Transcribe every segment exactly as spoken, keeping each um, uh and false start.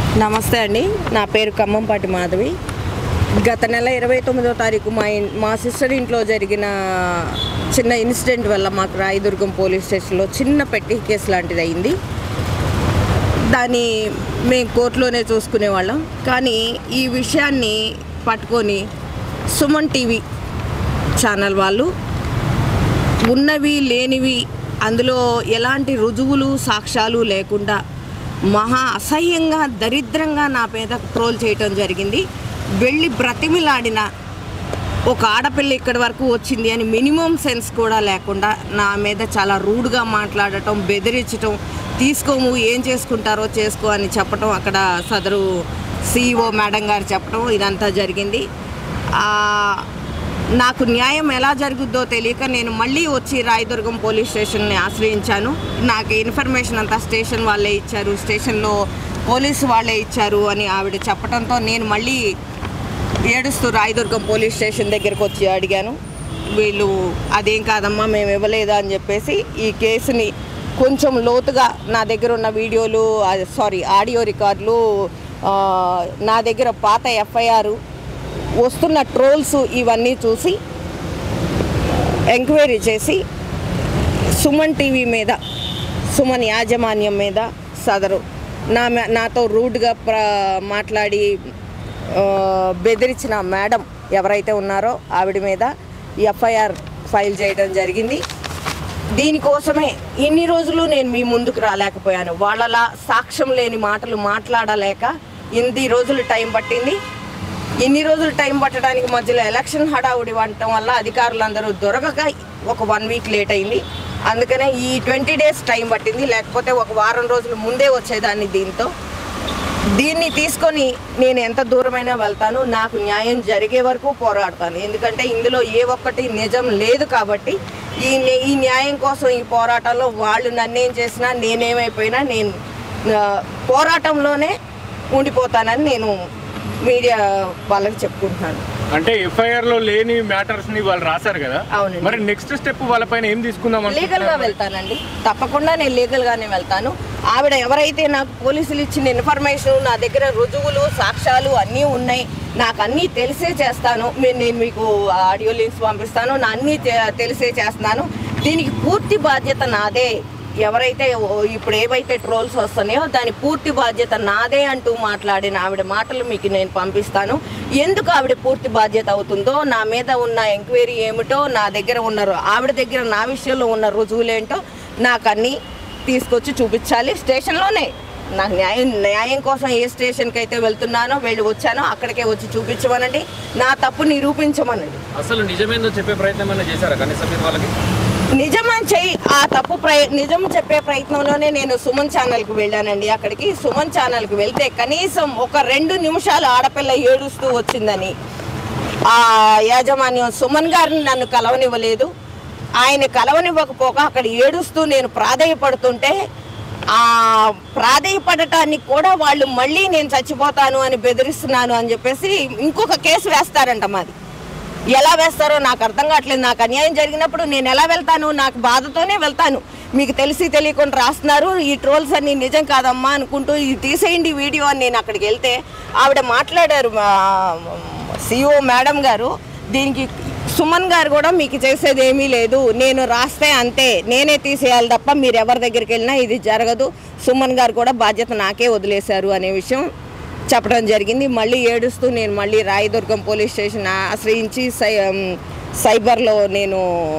నమస్తే అండి, నా పేరు ఖమ్మంపాటి మాధవి. గత నెల ఇరవై తొమ్మిదో తారీఖు మా మా సిస్టర్ ఇంట్లో జరిగిన చిన్న ఇన్సిడెంట్ వల్ల మాకు రాయదుర్గం పోలీస్ స్టేషన్లో చిన్న పెట్టి కేసు లాంటిది అయింది. దాన్ని మేము కోర్టులోనే చూసుకునేవాళ్ళం. కానీ ఈ విషయాన్ని పట్టుకొని సుమన్ టీవీ ఛానల్ వాళ్ళు ఉన్నవి లేనివి అందులో ఎలాంటి రుజువులు సాక్ష్యాలు లేకుండా మహా అసహ్యంగా దరిద్రంగా నా మీద ట్రోల్ చేయటం జరిగింది. వెళ్ళి బ్రతిమిలాడిన ఒక ఆడపిల్ల ఇక్కడి వరకు వచ్చింది అని మినిమం సెన్స్ కూడా లేకుండా నా మీద చాలా రూడ్గా మాట్లాడటం, బెదిరించటం, తీసుకోము ఏం చేసుకుంటారో చేసుకో అని చెప్పటం, అక్కడ సదరు సిఇఓ మేడం గారు చెప్పడం ఇదంతా జరిగింది. నాకు న్యాయం ఎలా జరుగుద్దో తెలియక నేను మళ్ళీ వచ్చి రాయదుర్గం పోలీస్ స్టేషన్ని ఆశ్రయించాను. నాకు ఇన్ఫర్మేషన్ అంతా స్టేషన్ వాళ్ళే ఇచ్చారు, స్టేషన్లో పోలీసు వాళ్ళే ఇచ్చారు అని ఆవిడ చెప్పడంతో నేను మళ్ళీ ఏడుస్తూ రాయదుర్గం పోలీస్ స్టేషన్ దగ్గరికి వచ్చి అడిగాను. వీళ్ళు అదేం కాదమ్మా మేము ఇవ్వలేదా అని చెప్పేసి ఈ కేసుని కొంచెం లోతుగా నా దగ్గర ఉన్న వీడియోలు సారీ ఆడియో రికార్డులు, నా దగ్గర పాత ఎఫ్ఐఆర్, వస్తున్న ట్రోల్స్ ఇవన్నీ చూసి ఎంక్వైరీ చేసి సుమన్ టీవీ మీద, సుమన్ యాజమాన్యం మీద సదరు నా నాతో రూడ్గా ప్ర మాట్లాడి బెదిరించిన మేడం ఎవరైతే ఉన్నారో ఆవిడ మీద ఎఫ్ఐఆర్ ఫైల్ చేయడం జరిగింది. దీనికోసమే ఇన్ని రోజులు నేను మీ ముందుకు రాలేకపోయాను. వాళ్ళలా సాక్ష్యం లేని మాటలు మాట్లాడలేక ఇన్ని రోజులు టైం పట్టింది. ఇన్ని రోజులు టైం పట్టడానికి మధ్యలో ఎలక్షన్ హడావుడి ఉండటం వల్ల అధికారులందరూ దొరకక ఒక వన్ వీక్ లేట్ అయింది. అందుకనే ఈ ట్వంటీ డేస్ టైం పట్టింది, లేకపోతే ఒక వారం రోజులు ముందే వచ్చేదాన్ని. దీంతో దీన్ని తీసుకొని నేను ఎంత దూరమైనా వెళ్తాను, నాకు న్యాయం జరిగే వరకు పోరాడతాను. ఎందుకంటే ఇందులో ఏ ఒక్కటి నిజం లేదు కాబట్టి ఈ ఈ న్యాయం కోసం ఈ పోరాటంలో వాళ్ళు నన్నేం చేసినా నేనేమైపోయినా నేను పోరాటంలోనే ఉండిపోతానని నేను మీడియా వాళ్ళకి చెప్పుకుంటున్నాను. అంటే ఎఫ్ఐఆర్ లో లేని మ్యాటర్స్ ని వాళ్ళు రాశారు కదా, మరి నెక్స్ట్ స్టెప్ వాళ్ళపైన ఏం తీసుకుందాం? లీగల్ గా వెళ్తానండి, తప్పకుండా నేను లీగల్ గానే వెళ్తాను. ఆవిడ ఎవరైతే నాకు పోలీసులు ఇచ్చిన ఇన్ఫర్మేషన్, నా దగ్గర రుజువులు సాక్ష్యాలు అన్నీ ఉన్నాయి, నాకు అన్నీ తెలిసే చేస్తాను. నేను మీకు ఆడియో లింక్స్ పంపిస్తాను, నా అన్నీ తెలిసే చేస్తున్నాను. దీనికి పూర్తి బాధ్యత నాదే. ఎవరైతే ఇప్పుడు ఏవైతే ట్రోల్స్ వస్తున్నాయో దాని పూర్తి బాధ్యత నాదే అంటూ మాట్లాడిన ఆవిడ మాటలు మీకు నేను పంపిస్తాను. ఎందుకు ఆవిడ పూర్తి బాధ్యత అవుతుందో, నా మీద ఉన్న ఎంక్వైరీ ఏమిటో, నా దగ్గర ఉన్న ఆవిడ దగ్గర నా విషయంలో ఉన్న రుజువులేంటో నాకు అన్నీ తీసుకొచ్చి చూపించాలి. స్టేషన్లోనే నాకు న్యాయం న్యాయం కోసం ఏ స్టేషన్కి అయితే వెళ్తున్నానో వెళ్ళి వచ్చానో అక్కడికే వచ్చి చూపించమనండి, నా తప్పు నిరూపించమనండి. అసలు నిజమేందో చెప్పే ప్రయత్నం ఏమైనా చేశారా కనీసం మీరు వాళ్ళకి? నిజమని చెయ్యి, ఆ తప్పు ప్రయ నిజం చెప్పే ప్రయత్నంలోనే నేను సుమన్ ఛానల్కి వెళ్ళానండి. అక్కడికి సుమన్ ఛానల్కి వెళ్తే కనీసం ఒక రెండు నిమిషాలు ఆడపిల్ల ఏడుస్తూ వచ్చిందని ఆ యాజమాన్యం సుమన్ గారిని నన్ను కలవనివ్వలేదు. ఆయన కలవనివ్వకపోగా అక్కడ ఏడుస్తూ నేను ప్రాధేయపడుతుంటే ఆ ప్రాధేయపడటానికి కూడా వాళ్ళు మళ్ళీ నేను చచ్చిపోతాను అని బెదిరిస్తున్నాను అని చెప్పేసి ఇంకొక కేసు వేస్తారంట. మాది ఎలా వేస్తారో నాకు అర్థం కావట్లేదు. నాకు అన్యాయం జరిగినప్పుడు నేను ఎలా వెళ్తాను? నాకు బాధతోనే వెళ్తాను. మీకు తెలిసి తెలియకుండా రాస్తున్నారు ఈ ట్రోల్స్ అన్ని నిజం కాదమ్మా అనుకుంటూ ఇది తీసేయండి వీడియో అని నేను అక్కడికి వెళ్తే ఆవిడ మాట్లాడారు, సిఇఓ మేడం గారు, దీనికి సుమన్ గారు కూడా మీకు చేసేది ఏమీ లేదు, నేను రాస్తే అంతే, నేనే తీసేయాలి తప్ప మీరు ఎవరి దగ్గరికి వెళ్ళినా ఇది జరగదు, సుమన్ గారు కూడా బాధ్యత నాకే వదిలేశారు అనే విషయం చెప్పడం జరిగింది. మళ్ళీ ఏడుస్తూ నేను మళ్ళీ రాయదుర్గం పోలీస్ స్టేషన్ ఆశ్రయించి సై సైబర్లో నేను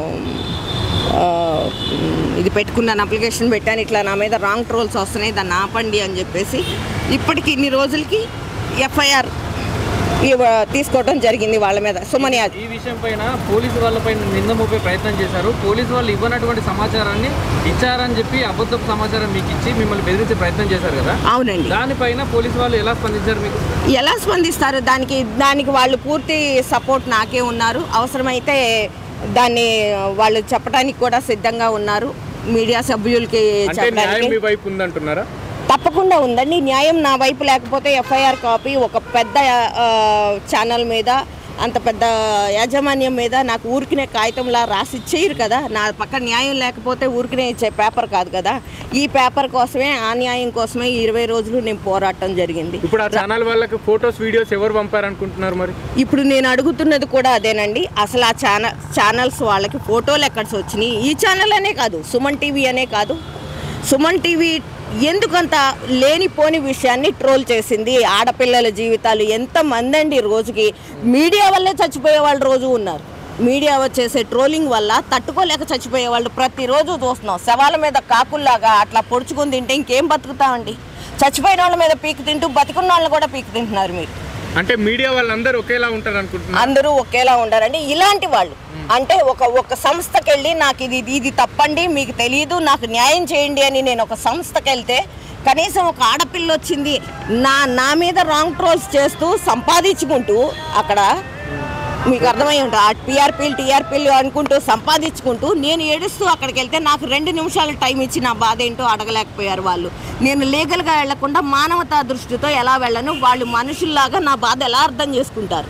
ఇది పెట్టుకున్నాను, అప్లికేషన్ పెట్టాను. ఇట్లా నా మీద రాంగ్ ట్రోల్స్ వస్తున్నాయి, దాన్ని ఆపండి అని చెప్పేసి ఇప్పటికి ఇన్ని రోజులకి ఎఫ్ఐఆర్ తీసుకోవడం జరిగింది వాళ్ళ మీద. సుమన్ యాదవ్ ఈ విషయం పైన పోలీసు వాళ్ళపై నింద మోపే ప్రయత్నం చేశారు. పోలీసు వాళ్ళు ఇవ్వనటువంటి సమాచారాన్ని ఇచ్చారని చెప్పి అబద్ధపు సమాచారం మీకు ఇచ్చి మిమ్మల్ని బెదిరించే ప్రయత్నం చేశారు కదా. అవునండి. దానిపైన పోలీసు వాళ్ళు ఎలా స్పందించారు? మీకు ఎలా స్పందిస్తారు? దానికి దానికి వాళ్ళు పూర్తి సపోర్ట్ నాకే ఉన్నారు. అవసరమైతే దాన్ని వాళ్ళు చెప్పడానికి కూడా సిద్ధంగా ఉన్నారు. మీడియా సభ్యులకి ఉందంటున్నారా? తప్పకుండా ఉందండి న్యాయం నా వైపు. లేకపోతే ఎఫ్ఐఆర్ కాపీ ఒక పెద్ద ఛానల్ మీద అంత పెద్ద యాజమాన్యం మీద నాకు ఊరికినే కాగితంలా రాసి ఇచ్చేయరు కదా. నా పక్క న్యాయం లేకపోతే ఊరికినే ఇచ్చే పేపర్ కాదు కదా. ఈ పేపర్ కోసమే, ఆ న్యాయం కోసమే ఇరవై రోజులు నేను పోరాటం జరిగింది. ఇప్పుడు ఆ ఛానల్ వాళ్ళకి ఫొటోస్ వీడియోస్ ఎవరు పంపారనుకుంటున్నారు మరి? ఇప్పుడు నేను అడుగుతున్నది కూడా అదేనండి. అసలు ఆ ఛానల్ ఛానల్స్ వాళ్ళకి ఫోటోలు ఎక్కడికి వచ్చినాయి? ఈ ఛానల్ అనే కాదు, సుమన్ టీవీ అనే కాదు. సుమన్ టీవీ ఎందుకంత లేనిపోని విషయాన్ని ట్రోల్ చేసింది? ఆడపిల్లల జీవితాలు ఎంతమంది అండి రోజుకి మీడియా వల్లే చచ్చిపోయే వాళ్ళు రోజు ఉన్నారు. మీడియా చేసే ట్రోలింగ్ వల్ల తట్టుకోలేక చచ్చిపోయే వాళ్ళు ప్రతిరోజు చూస్తున్నాం. శవాల మీద కాకుల్లాగా అట్లా పొడుచుకుని తింటే ఇంకేం బతుకుతామండి? చచ్చిపోయిన వాళ్ళ మీద పీక్ తింటూ బతికున్న వాళ్ళని కూడా పీక్ తింటున్నారు మీరు. అంటే మీడియా వాళ్ళందరూ ఒకేలా ఉంటారు అనుకుంటున్నారు? అందరూ ఒకేలా ఉండారండి. ఇలాంటి వాళ్ళు అంటే ఒక ఒక సంస్థకి వెళ్ళి నాకు ఇది ఇది తప్పండి, మీకు తెలియదు, నాకు న్యాయం చేయండి అని నేను ఒక సంస్థకి వెళ్తే కనీసం ఒక ఆడపిల్ల వచ్చింది నా నా మీద రాంగ్ ట్రోల్స్ చేస్తూ సంపాదించుకుంటూ అక్కడ మీకు అర్థమై ఉంటుంది. ఆ టీఆర్పీలు టీఆర్పీలు అనుకుంటూ సంపాదించుకుంటూ నేను ఏడుస్తూ అక్కడికి వెళ్తే నాకు రెండు నిమిషాలు టైం ఇచ్చి నా బాధ ఏంటో అడగలేకపోయారు వాళ్ళు. నేను లీగల్గా వెళ్లకుండా మానవతా దృష్టితో ఎలా వెళ్ళను? వాళ్ళు మనుషుల్లాగా నా బాధ ఎలా అర్థం చేసుకుంటారు?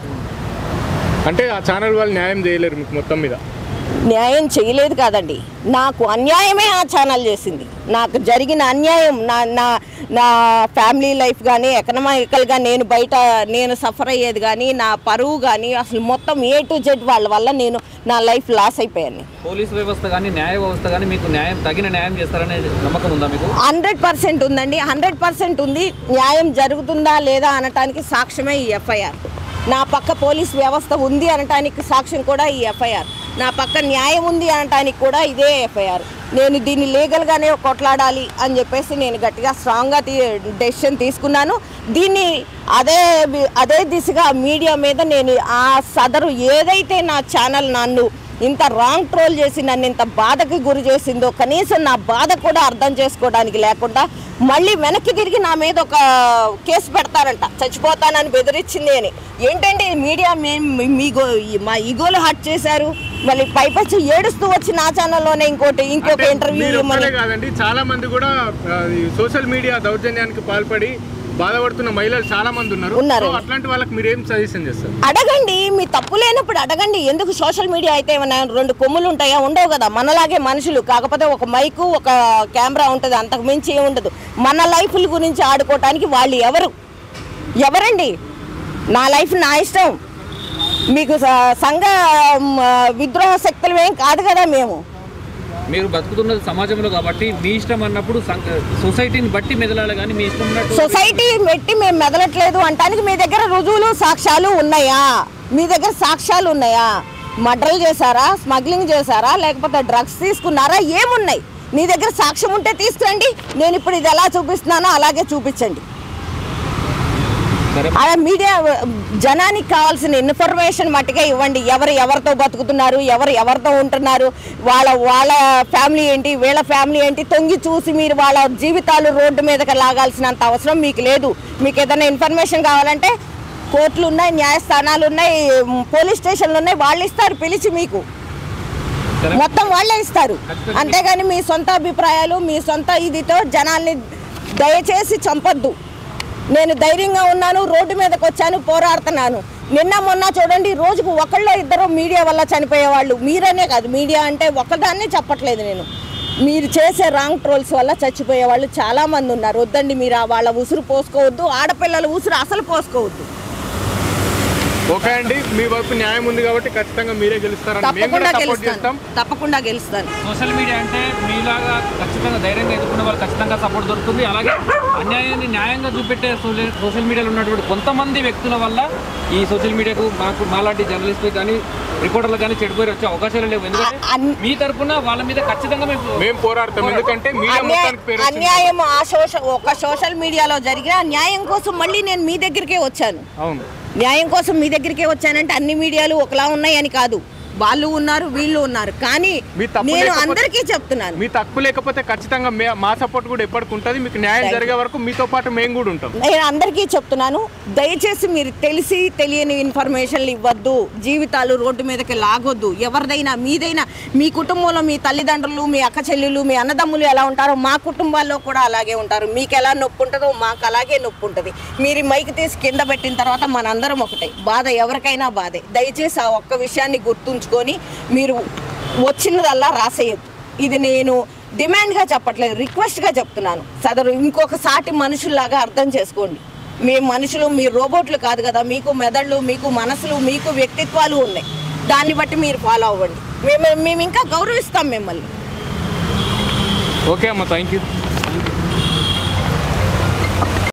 అంటే ఆ ఛానల్ వాళ్ళు న్యాయం చేయలేరు మీకు మొత్తం మీద? న్యాయం చేయలేదు కాదండి, నాకు అన్యాయమే ఆ ఛానల్ చేసింది. నాకు జరిగిన అన్యాయం, నా నా నా ఫ్యామిలీ లైఫ్ కానీ ఎకనామికల్గా నేను బయట నేను సఫర్ అయ్యేది కానీ నా పరువు కానీ అసలు మొత్తం ఏ టు జెడ్ వాళ్ళ వల్ల నేను నా లైఫ్ లాస్ అయిపోయాను. పోలీస్ వ్యవస్థ కానీ న్యాయ వ్యవస్థ కానీ మీకు న్యాయం తగిన న్యాయం చేస్తారనే నమ్మకం ఉందా మీకు? హండ్రెడ్ పర్సెంట్ ఉందండి, హండ్రెడ్ పర్సెంట్ ఉంది. న్యాయం జరుగుతుందా లేదా అనటానికి సాక్ష్యమే ఈ ఎఫ్ఐఆర్. నా పక్క పోలీస్ వ్యవస్థ ఉంది అనటానికి సాక్ష్యం కూడా ఈ ఎఫ్ఐఆర్. నా పక్క న్యాయం ఉంది అనటానికి కూడా ఇదే ఎఫ్ఐఆర్. నేను దీన్ని లీగల్గానే కొట్లాడాలి అని చెప్పేసి నేను గట్టిగా స్ట్రాంగ్గా తీ డెసిషన్ తీసుకున్నాను. దీన్ని అదే అదే దిశగా మీడియా మీద నేను ఆ సదరు ఏదైతే నా ఛానల్ నన్ను ఇంత రాంగ్ ట్రోల్ చేసి నన్ను ఇంత బాధకి గురి చేసిందో కనీసం నా బాధ కూడా అర్థం చేసుకోవడానికి లేకుండా మళ్ళీ వెనక్కి తిరిగి నా మీద ఒక కేసు పెడతారంట, చచ్చిపోతానని బెదిరించింది అని. ఏంటండి మీడియా మేము మీ మా ఈగోలు హర్ట్ చేశారు, మళ్ళీ పైపచ్చి ఏడుస్తూ వచ్చి నా ఛానల్లోనే ఇంకోటి ఇంకొక ఇంటర్వ్యూ కాదండి. చాలా మంది కూడా సోషల్ మీడియా దౌర్జన్యానికి పాల్పడి బాధపడుతున్న మహిళలు చాలా మంది ఉన్నారు. అట్లాంటి వాళ్ళకి మీరు ఏం సజెషన్ చేస్తారు? అడగండి, మీ తప్పు లేనప్పుడు అడగండి. ఎందుకు సోషల్ మీడియా అయితే ఏమన్నా రెండు కొమ్ములు ఉంటాయా? ఉండవు కదా. మనలాగే మనుషులు, కాకపోతే ఒక మైకు ఒక కెమెరా ఉంటుంది, అంతకు మించి ఏమి ఉండదు. మన లైఫ్ల గురించి ఆడుకోవటానికి వాళ్ళు ఎవరు ఎవరండి? నా లైఫ్ నా ఇష్టం. మీకు సంఘ విద్రోహ శక్తులు ఏం కాదు కదా. మేము మీరు బతుకుతున్నది సమాజంలో కాబట్టి మీ ఇష్టం అన్నప్పుడు సొసైటీని బట్టి మెదలాలి కానీ మీ ఇష్టం సొసైటీ బట్టి మేము మెదలట్లేదు అంటానికి మీ దగ్గర రుజువులు సాక్ష్యాలు ఉన్నాయా? మీ దగ్గర సాక్ష్యాలు ఉన్నాయా? మర్డర్లు చేశారా, స్మగ్లింగ్ చేశారా, లేకపోతే డ్రగ్స్ తీసుకున్నారా? ఏమున్నాయి మీ దగ్గర? సాక్ష్యం ఉంటే తీసుకురండి. నేను ఇప్పుడు ఇది ఎలా చూపిస్తున్నానో అలాగే చూపించండి. అలా మీడియా జనానికి కావాల్సిన ఇన్ఫర్మేషన్ మట్టుగా ఇవ్వండి. ఎవరు ఎవరితో బతుకుతున్నారు, ఎవరు ఎవరితో ఉంటున్నారు, వాళ్ళ వాళ్ళ ఫ్యామిలీ ఏంటి, వీళ్ళ ఫ్యామిలీ ఏంటి తొంగి చూసి మీరు వాళ్ళ జీవితాలు రోడ్డు మీదకి లాగాల్సినంత అవసరం మీకు లేదు. మీకు ఏదైనా ఇన్ఫర్మేషన్ కావాలంటే కోర్టులు ఉన్నాయి, న్యాయస్థానాలు ఉన్నాయి, పోలీస్ స్టేషన్లు ఉన్నాయి, వాళ్ళు ఇస్తారు పిలిచి మీకు మొత్తం వాళ్ళే ఇస్తారు. అంతేగాని మీ సొంత అభిప్రాయాలు మీ సొంత ఇదితో జనాల్ని దయచేసి చంపొద్దు. నేను ధైర్యంగా ఉన్నాను, రోడ్డు మీదకి వచ్చాను, పోరాడుతున్నాను. నిన్న మొన్న చూడండి, రోజుకు ఒకళ్ళో ఇద్దరు మీడియా వల్ల చనిపోయేవాళ్ళు. మీరనే కాదు, మీడియా అంటే ఒకదాన్నే చెప్పట్లేదు నేను. మీరు చేసే రాంగ్ ట్రోల్స్ వల్ల చచ్చిపోయే వాళ్ళు చాలామంది ఉన్నారు. వద్దండి, మీరు వాళ్ళ ఉసురు పోసుకోవద్దు, ఆడపిల్లల ఉసురు అసలు పోసుకోవద్దు. ఓకే అండి, మీ వైపు న్యాయం ఉంది కాబట్టి ఖచ్చితంగా మీరే గెలుస్తారని మేము కూడా సపోర్ట్ చేస్తాం. తప్పకుండా గెలుస్తాను. సోషల్ మీడియా అంటే మీలాగా ఖచ్చితంగా ధైర్యంగా ఎదుర్కొనే వాళ్ళు ఖచ్చితంగా సపోర్ట్ దొరుకుతుంది. అలాగే అన్యాయాన్ని న్యాయంగా చూపెట్టే సోషల్ మీడియాలో ఉన్నటువంటి కొంతమంది వ్యక్తుల వల్ల ఈ సోషల్ మీడియాకు మాకు మాలాంటి జర్నలిస్టులు కానీ రిపోర్టర్లు కానీ చెడిపోయి వచ్చే అవకాశాలు లేవు. ఎందుకంటే మీ తరఫున వాళ్ళ మీద ఖచ్చితంగా మేము పోరాడతాం. ఎందుకంటే అన్యాయం ఆ సోషల్ ఒక సోషల్ మీడియాలో జరిగిన న్యాయం కోసం మళ్ళీ నేను మీ దగ్గరికే వచ్చాను. అవును, న్యాయం కోసం మీ దగ్గరికే వచ్చానంటే అన్ని మీడియాలు ఒకలా ఉన్నాయని కాదు. వాళ్ళు ఉన్నారు, వీళ్ళు ఉన్నారు. కానీ నేను అందరికీ చెప్తున్నాను, మీ తప్పు లేకపోతే ఖచ్చితంగా మా సపోర్ట్ కూడా ఎప్పటికి ఉంటుంది. మీకు న్యాయం జరిగే వరకు మీతో పాటు మేము కూడా ఉంటాం. నేను అందరికీ చెప్తున్నాను, దయచేసి మీరు తెలిసి తెలియని ఇన్ఫర్మేషన్లు ఇవ్వద్దు, జీవితాలు రోడ్డు మీదకి లాగొద్దు. ఎవరిదైనా మీదైనా, మీ కుటుంబంలో మీ తల్లిదండ్రులు, మీ అక్క చెల్లెలు, మీ అన్నదమ్ములు ఎలా ఉంటారో మా కుటుంబాల్లో కూడా అలాగే ఉంటారు. మీకు ఎలా నొప్పి ఉంటుందో మాకు అలాగే నొప్పి ఉంటుంది. మీరు మైక్ తీసి కింద పెట్టిన తర్వాత మనందరం ఒకటే. బాధ ఎవరికైనా బాధే. దయచేసి ఆ ఒక్క విషయాన్ని గుర్తుంచుకొని మీరు వచ్చినదల్లా రాసేయద్దు. ఇది నేను డిమాండ్గా చెప్పట్లేదు, రిక్వెస్ట్గా చెప్తున్నాను. సదరు ఇంకొక సాటి మనుషుల్లాగా అర్థం చేసుకోండి. మీ మనుషులు, మీ రోబోట్లు కాదు కదా. మీకు మెదళ్ళు, మీకు మనసులు, మీకు వ్యక్తిత్వాలు ఉన్నాయి. దాన్ని బట్టి మీరు ఫాలో అవ్వండి. మేము మేము ఇంకా గౌరవిస్తాం మిమ్మల్ని. ఓకే అమ్మ, థ్యాంక్ యూ.